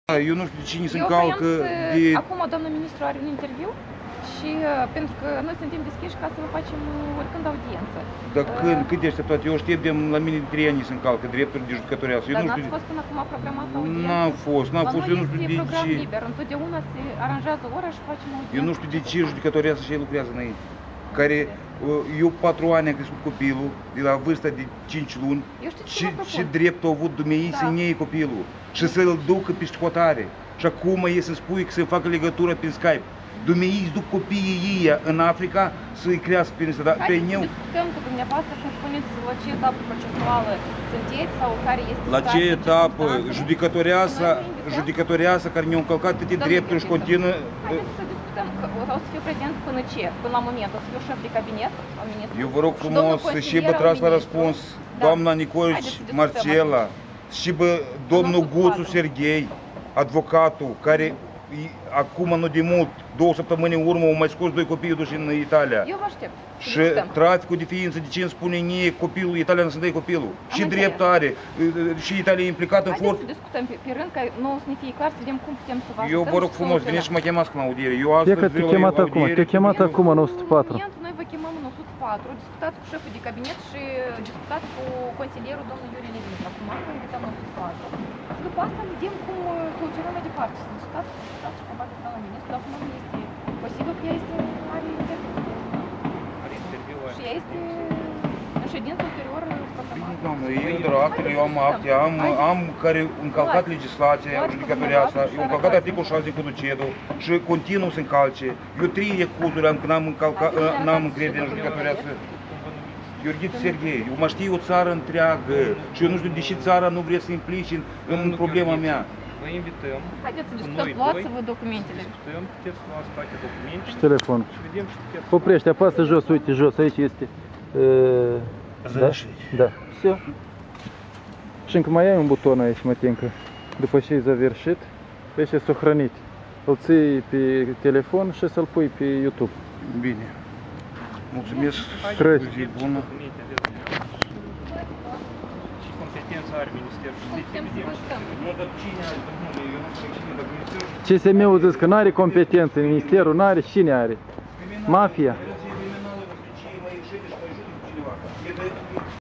Eu nu știu de cine se încalcă de... Acum doamna ministru are un interviu și pentru că noi suntem deschiși ca să vă facem oricând audiență. Dar cât de așteptat? Eu știu de la mine de 3 ani se încalcă drepturi de judecătoreasă. Dar n-ați fost până acum programat audiență? N-a fost, eu nu știu de program ce. liber, întotdeauna se aranjează ora și facem audiență. Eu nu știu de ce judecătoreasă și ei lucrează înainte. Care, eu 4 ani am crescut copilul, de la vârsta de 5 luni, și dreptul a avut dumneavoastră să-i iei copilul și să-l ducă pe școtare. Și acum e să spui că să facă legătură prin Skype. Dumneavoastră duc copiii ei în Africa să-i crească prin asta. Haideți să discutăm cu dumneavoastră, să-mi spuneți la ce etapă procesuală sunteți sau care este la ce etapă judecătoreasă care ne-a încălcat toate drepturi și continuă... Haideți să discutăm, că o să fiu prezent până ce? Până la moment o să fiu șef de cabinet al ministrului. Eu vă rog frumos și bă tras la răspuns doamna Nicolici Marcela și bă domnul Guțu Serghei, advocatul, care acum nu de mult, 2 săptămâni în urmă, au mai scos 2 copii duși în Italia. Eu vă aștept. Și traficul de ființă, de ce îmi spune nie copilul italian să dai copilul? Și drept are, și Italia e implicat în fort. Haideți să discutăm pe rând, ca nouă să ne fie clar, să vedem cum putem să vă ajutăm. Eu vă rog frumos, veniți și mă chemați la audiere. Eu astăzi vreau la audiere. Te-a chemat acum în 104. Noi vă chemăm în 104, discutați cu șeful de cabinet și discutați cu consilierul domnul Iurie Levin. Acum vă invităm în 104. Și după asta vedem cum soluționăm mai departe. Să discutați și probabil cu doamna ministru, dacă nu este posibil că ea are interviu. Și ea este în ședință ulterior programată. Doamne, eu am acte, am care încălcat legislația judecătoreasă, eu am încălcat articolul 6 din Codul CEDO și continuu să încalce. Eu 3 recuzuri am când n-am încredere în judecătoreasă. Gheorghiță Serghei, eu mă știu o țară întreagă și eu nu știu de ce țara nu vrea să implice în problema mea. Vă invităm. Haideți să discutăm, luați-vă documentele. Discutăm, puteți să luați toate documente. Și telefonul. Și vedem și puteți. Oprește, apasă jos, uite jos, aici este. Da, все. Și încă mai ai un buton aici, Mătincă. După ce ai завершit, aici сохранить. Îl ții pe telefon și să-l pui pe YouTube. Bine. Mulțumesc. Zi bună. Și competența are Ministerul Justiției. CSM-ul zis că nu are competență, Ministerul nu are, cine are? Mafia.